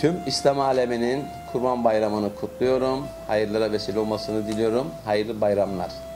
Tüm İslam aleminin Kurban Bayramı'nı kutluyorum. Hayırlara vesile olmasını diliyorum. Hayırlı bayramlar.